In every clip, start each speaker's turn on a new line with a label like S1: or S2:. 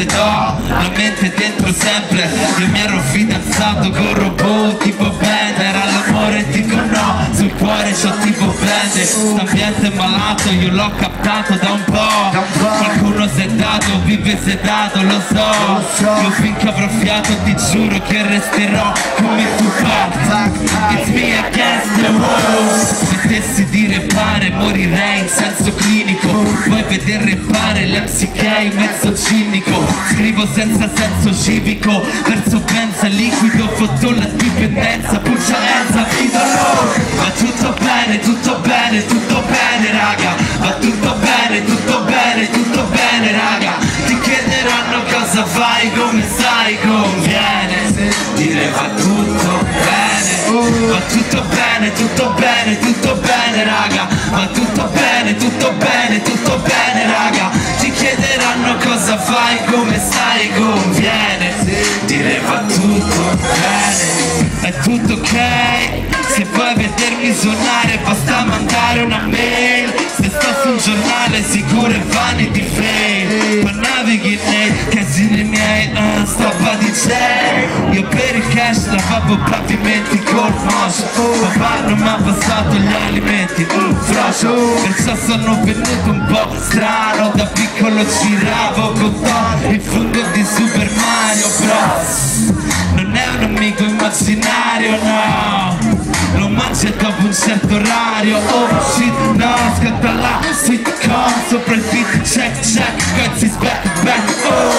S1: te do la mente dentro sempre. Io mi ero fidanzato con robot tipo Bender, all'amore dico no, sul cuore c'ho tipo Bender. St'ambiente malato io l'ho captato da un po', qualcuno si è dato, vive sedato, lo so. Io finché avrò fiato ti giuro che resterò come Tupac. It's me against the world. Smettessi di repare morirei in senso clinico. Vuoi vedere repare l'MCK mezzo cinico. Scrivo senza senso civico, verso pensa liquido, fotto la dipendenza. Puccia enza, idolo. Va tutto bene, tutto bene, tutto bene raga. Va tutto bene, tutto bene, tutto bene raga. Ti chiederanno cosa fai, come stai, conviene dire va tutto bene. Va tutto bene, tutto bene, tutto bene raga. Va tutto bene, tutto bene, tutto bene raga. Ti chiederanno cosa fai, come stai, conviene dire va tutto bene. È tutto ok, se vuoi vedermi suonare basta mandare una mail. Se sto su un giornale sicuro è Vanity Fair. Ma navighi nei casini miei, stop a DJ. Io per il cash lavavo pavimenti col motion. Papà non mi ha passato gli alimenti, frocio. Perciò sono venuto un po' strano. Da piccolo giravo con il fungo di Super Mario Bros. Non è un amico immaginario, no. Lo mangia dopo un certo orario. Oh shit, no, scatta la sitcom sopra il beat, check check, pezzi back back.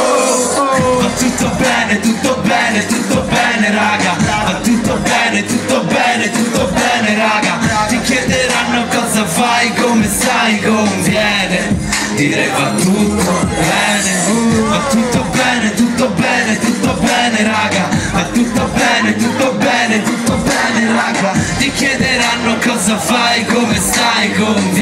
S1: Oh, va tutto bene, tutto bene, tutto bene raga. Va tutto bene, tutto bene, tutto bene raga. Ti chiederanno cosa fai, come stai, conviene dire va tutto bene. Va tutto bene, tutto bene, tutto bene raga. Va tutto bene, tutto bene, tutto bene raga. Ti chiederanno cosa fai, come stai, conviene